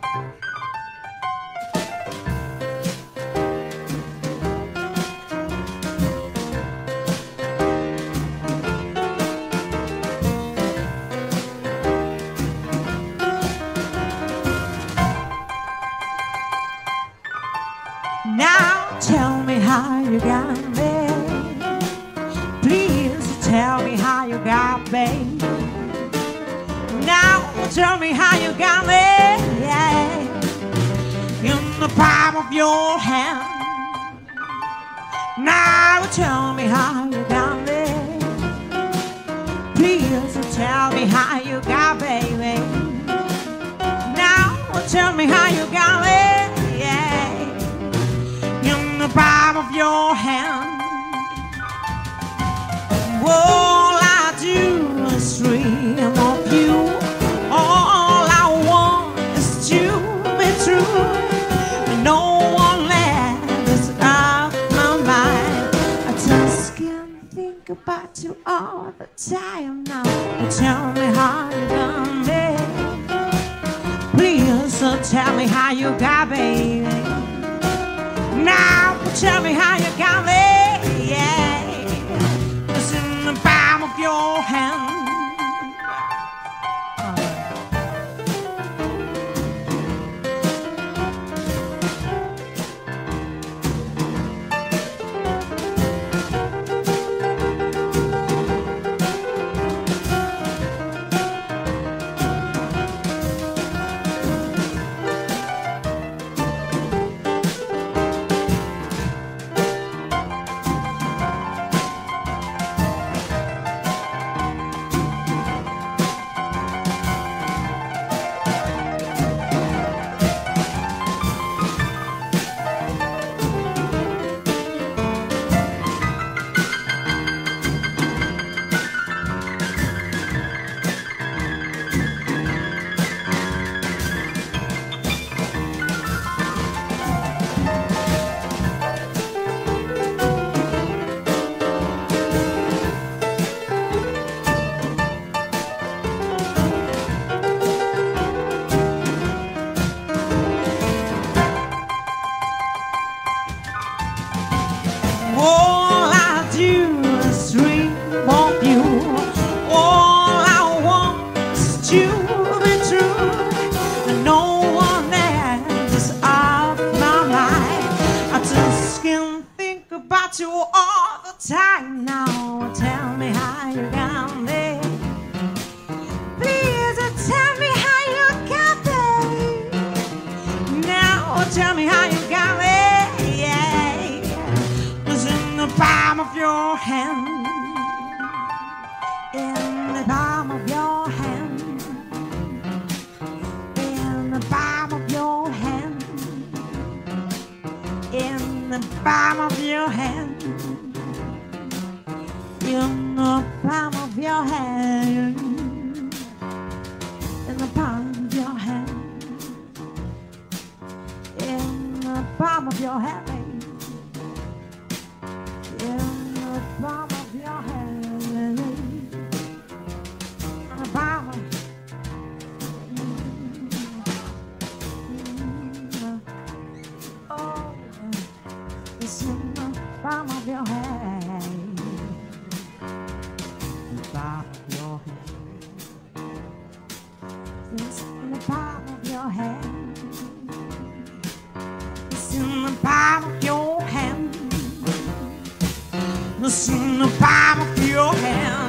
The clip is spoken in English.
Now tell me how you got me. Please tell me how you got me. Now tell me how you got me. Yeah. In the palm of your hand. Now tell me how you got me. Please tell me how you got baby. Now tell me how you got me. The palm of your hand. All I do is dream of you. All I want is to be true. No one left out my mind. I just can't think about you all the time now. Tell me how you got me. Please tell me how you got baby. Now tell me how you got me, yeah. It's in the palm of your hand. All I do is dream of you. All I want is to be true. And no one else is off my mind. I just can't think about you all the time now. Tell me how you got me. Please tell me how you got me. Now tell me how you got me. Palm of your hand, in the palm of your hand, in the palm of your hand, in the palm of your hand, in the palm of your hand, in the palm of your hand, in the palm of your hand. In the palm of your hand, in the palm of oh, it's in the palm of your hand, in the palm of your hand, it's in the palm of your hand, it's in the palm of your hand. It's in the palm of your hand.